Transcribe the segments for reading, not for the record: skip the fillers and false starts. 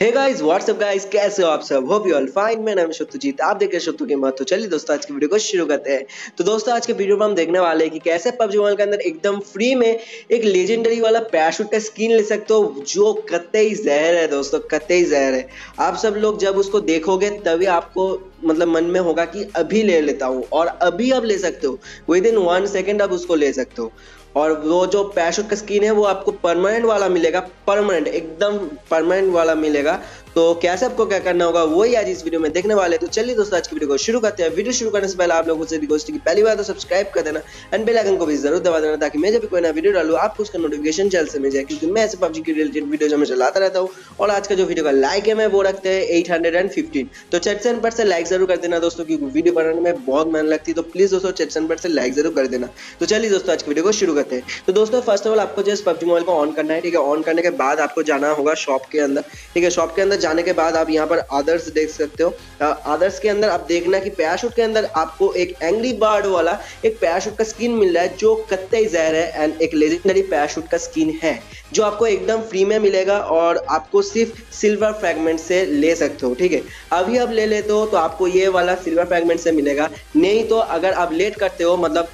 Hey guys what's up guys, कैसे हो आप सब। Hope you all fine. मैं नाम है सत्यजीत, आप देख रहे हैं सत्तू की मत। तो चलिए दोस्तों आज की वीडियो को शुरू करते हैं। तो दोस्तों आज के वीडियो में हम देखने वाले हैं कि कैसे पबजी मोबाइल के अंदर एकदम फ्री में एक लेजेंडरी वाला पैराशूट का स्किन ले सकते हो, जो कतई जहर है दोस्तों, कतई जहर है। आप सब लोग जब उसको देखोगे तभी आपको मतलब मन में होगा कि अभी ले लेता हूँ, और अभी आप ले सकते हो। विद इन 1 सेकेंड आप उसको ले सकते हो। और वो जो पैराशूट का स्किन है वो आपको परमानेंट वाला मिलेगा, परमानेंट एकदम परमानेंट वाला मिलेगा। तो कैसे आपको क्या करना होगा वही आज इस वीडियो में देखने वाले हैं। तो चलिए दोस्तों आज की वीडियो को शुरू करते हैं। वीडियो शुरू करने से पहले आप लोगों से रिक्वेस्ट है कि पहली बार तो सब्सक्राइब कर देना एंड बेल आइकन को भी जरूर दबा देना, ताकि मैं जब भी कोई नया वीडियो डालूं आपको उसका नोटिफिकेशन जल्द से मिल जाए, क्योंकि मैं ऐसे पबजी की रिलेटेड वीडियो में चलाता रहता हूँ। और आज का जो वीडियो का लाइक है मैं वो रखते हैं 815। तो चैट पर से लाइक जरूर कर देना दोस्तों, क्योंकि वीडियो बनाने में बहुत मेहनत लगती है। तो प्लीज दोस्तों चैट पर से लाइक जरूर कर देना। तो चलिए दोस्तों आज की वीडियो को शुरू करते हैं। तो दोस्तों फर्स्ट ऑफ ऑल आपको जस्ट पबजी मोबाइल को ऑन करना है, ठीक है। ऑन करने के बाद आपको जाना होगा शॉप के अंदर, ठीक है। शॉप के अंदर जाने के बाद आप यहाँ पर अदर्स देख सकते हो। अदर्स के अंदर आप देखना कि पैराशूट के अंदर आपको एक एंग्री बर्ड वाला एक पैराशूट का स्किन मिल रहा है, जो कत्ते जहर है एंड एक लेजेंडरी पैराशूट का स्किन है, जो आपको एकदम फ्री में मिलेगा और आपको सिर्फ सिल्वर फ्रैगमेंट से ले सकते हो, ठीक है। अभी आप ले लेते हो तो आपको ये वाला सिल्वर फ्रैगमेंट से मिलेगा, नहीं तो अगर आप लेट करते हो मतलब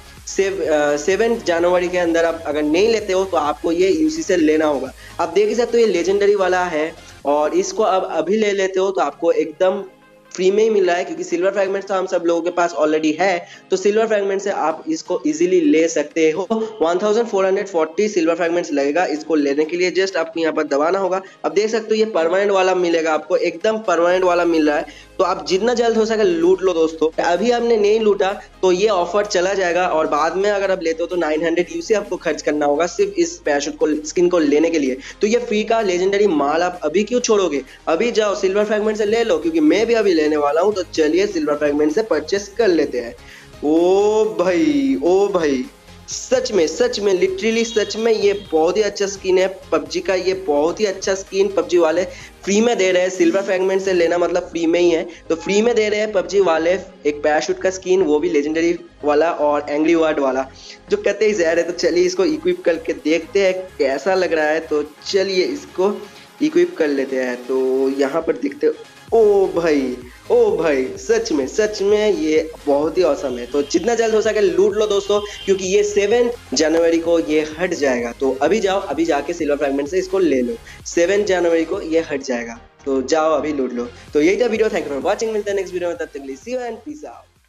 7 जनवरी के अंदर आप अगर नहीं लेते हो तो आपको ये यूसी से लेना होगा। आप देख ही सकते हो ये लेजेंडरी वाला है, और इसको अब अभी ले लेते हो तो आपको एकदम फ्री में ही मिल रहा है, क्योंकि सिल्वर फ्रैगमेंट तो हम सब लोगों के पास ऑलरेडी है। तो सिल्वर फ्रैगमेंट से आप इसको इजीली ले सकते हो। 1440 सिल्वर फ्रैगमेंट्स लगेगा इसको लेने के लिए। जस्ट आपको यहाँ पर दबाना होगा। अब देख सकते हो ये परमानेंट वाला मिलेगा आपको, एकदम परमानेंट वाला मिल रहा है। तो आप जितना जल्द हो सके लूट लो दोस्तों। अभी आपने नहीं लूटा तो ये ऑफर चला जाएगा, और बाद में अगर आप लेते हो तो 900 यूसी आपको खर्च करना होगा सिर्फ इस पैराशूट को स्किन को लेने के लिए। तो ये फ्री का लेजेंडरी माल आप अभी क्यों छोड़ोगे, अभी जाओ सिल्वर फ्रैगमेंट से ले लो, क्योंकि मैं भी अभी लेने वाला हूं। तो चलिए सिल्वर फ्रैगमेंट से परचेस कर लेते हैं। ओ भाई सच में लिटरली सच में ये बहुत ही अच्छा स्किन है पबजी का। ये बहुत ही अच्छा स्किन पबजी वाले फ्री में दे रहे हैं। सिल्वर फ्रैगमेंट से लेना मतलब फ्री में ही है, तो फ्री में दे रहे हैं पबजी वाले एक पैराशूट का स्किन, वो भी लेजेंडरी वाला और एंग्री बर्ड वाला, जो कतई जहर है। तो चलिए इसको इक्विप करके देखते हैं कैसा लग रहा है। तो चलिए इसको इक्विप कर लेते हैं। तो यहाँ पर देखते ओ भाई सच में ये बहुत ही औसम है। तो जितना जल्द हो सके लूट लो दोस्तों, क्योंकि ये 7 जनवरी को ये हट जाएगा। तो अभी जाओ, अभी जाके सिल्वर फ्रैगमेंट से इसको ले लो। 7 जनवरी को ये हट जाएगा, तो जाओ अभी लूट लो। तो यही था video. Thank you for watching. मिलते हैं नेक्स्ट वीडियो में, तब तक के लिए see you and peace out.